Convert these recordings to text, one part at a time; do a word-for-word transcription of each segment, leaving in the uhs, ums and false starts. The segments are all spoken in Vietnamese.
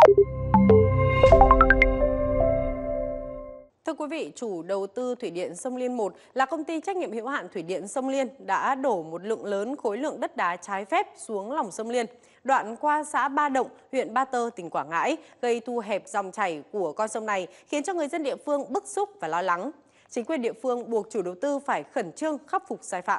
Thưa quý vị, chủ đầu tư Thủy điện Sông Liên một là công ty trách nhiệm hữu hạn Thủy điện Sông Liên đã đổ một lượng lớn khối lượng đất đá trái phép xuống lòng sông Liên, đoạn qua xã Ba Động, huyện Ba Tơ, tỉnh Quảng Ngãi, gây thu hẹp dòng chảy của con sông này, khiến cho người dân địa phương bức xúc và lo lắng. Chính quyền địa phương buộc chủ đầu tư phải khẩn trương khắc phục sai phạm.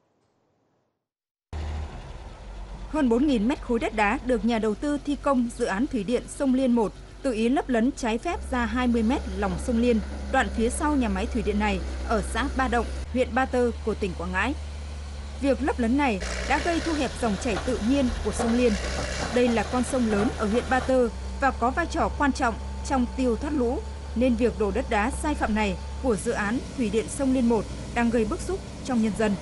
Hơn bốn nghìn mét khối đất đá được nhà đầu tư thi công dự án Thủy điện Sông Liên một tự ý lấp lấn trái phép ra hai mươi mét lòng sông Liên, đoạn phía sau nhà máy thủy điện này ở xã Ba Động, huyện Ba Tơ của tỉnh Quảng Ngãi. Việc lấp lấn này đã gây thu hẹp dòng chảy tự nhiên của sông Liên. Đây là con sông lớn ở huyện Ba Tơ và có vai trò quan trọng trong tiêu thoát lũ, nên việc đổ đất đá sai phạm này của dự án Thủy điện Sông Liên một đang gây bức xúc trong nhân dân.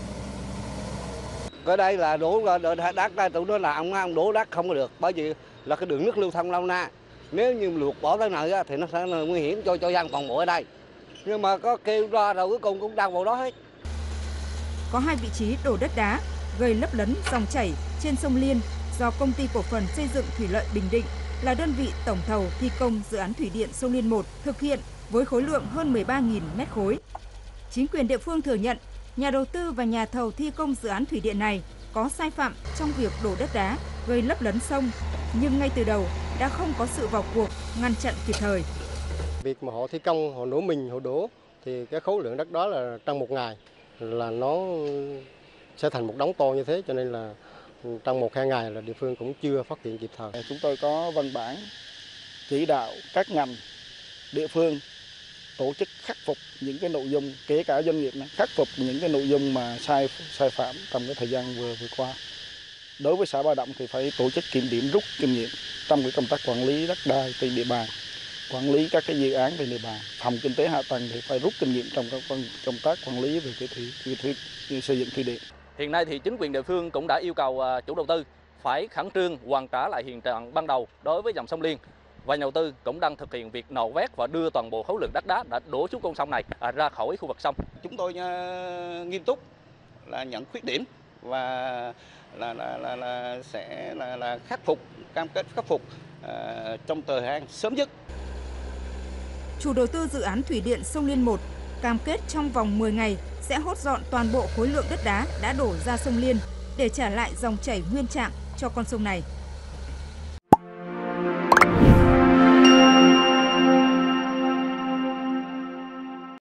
Ở đây là đổ đất ra, tụi nó là ông ông đổ đất không có được, bởi vì là cái đường nước lưu thông lâu na. Nếu như luộc bỏ tới này thì nó sẽ là nguy hiểm cho cho dân phòng bộ ở đây. Nhưng mà có kêu ra rồi cuối cùng cũng đang vào đó hết. Có hai vị trí đổ đất đá gây lấp lấn dòng chảy trên sông Liên do Công ty Cổ phần Xây dựng Thủy lợi Bình Định là đơn vị tổng thầu thi công dự án Thủy điện Sông Liên một thực hiện với khối lượng hơn mười ba nghìn mét khối. Chính quyền địa phương thừa nhận nhà đầu tư và nhà thầu thi công dự án thủy điện này có sai phạm trong việc đổ đất đá gây lấp lấn sông, nhưng ngay từ đầu đã không có sự vào cuộc ngăn chặn kịp thời. Việc mà họ thi công, họ nổ mình, họ đổ thì cái khối lượng đất đó là trong một ngày là nó sẽ thành một đống to như thế, cho nên là trong một hai ngày là địa phương cũng chưa phát hiện kịp thời. Chúng tôi có văn bản chỉ đạo các ngành địa phương tổ chức khắc phục những cái nội dung, kể cả doanh nghiệp này, khắc phục những cái nội dung mà sai sai phạm trong cái thời gian vừa vừa qua. Đối với xã Ba Động thì phải tổ chức kiểm điểm rút kinh nghiệm trong cái công tác quản lý đất đai trên địa bàn, quản lý các cái dự án trên địa bàn. Phòng kinh tế hạ tầng thì phải rút kinh nghiệm trong các công tác quản lý về cái thủy, thủy, thủy xây dựng thủy điện. Hiện nay thì chính quyền địa phương cũng đã yêu cầu chủ đầu tư phải khẩn trương hoàn trả lại hiện trạng ban đầu đối với dòng sông Liên. Và nhà đầu tư cũng đang thực hiện việc nạo vét và đưa toàn bộ khối lượng đất đá đã đổ xuống con sông này ra khỏi khu vực sông. Chúng tôi uh, nghiêm túc là nhận khuyết điểm và là là là, là sẽ là, là khắc phục, cam kết khắc phục uh, trong thời gian sớm nhất. Chủ đầu tư dự án Thủy điện Sông Liên một cam kết trong vòng mười ngày sẽ hốt dọn toàn bộ khối lượng đất đá đã đổ ra sông Liên để trả lại dòng chảy nguyên trạng cho con sông này.